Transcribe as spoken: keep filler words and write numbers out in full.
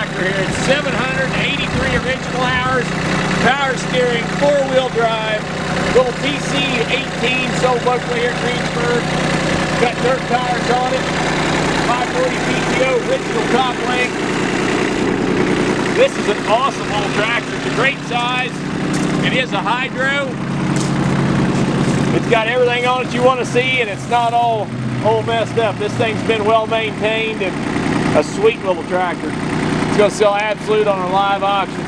tractor here. It's seven hundred eighty-three original hours, power steering, four-wheel drive, little T C eighteen sold locally here in Greensburg. Got dirt tires on it, five forty P T O, original top link. This is an awesome old tractor. It's a great size. It is a hydro. It's got everything on it you want to see, and it's not all, all messed up. This thing's been well maintained and a sweet little tractor. It's going to sell absolute on a live auction.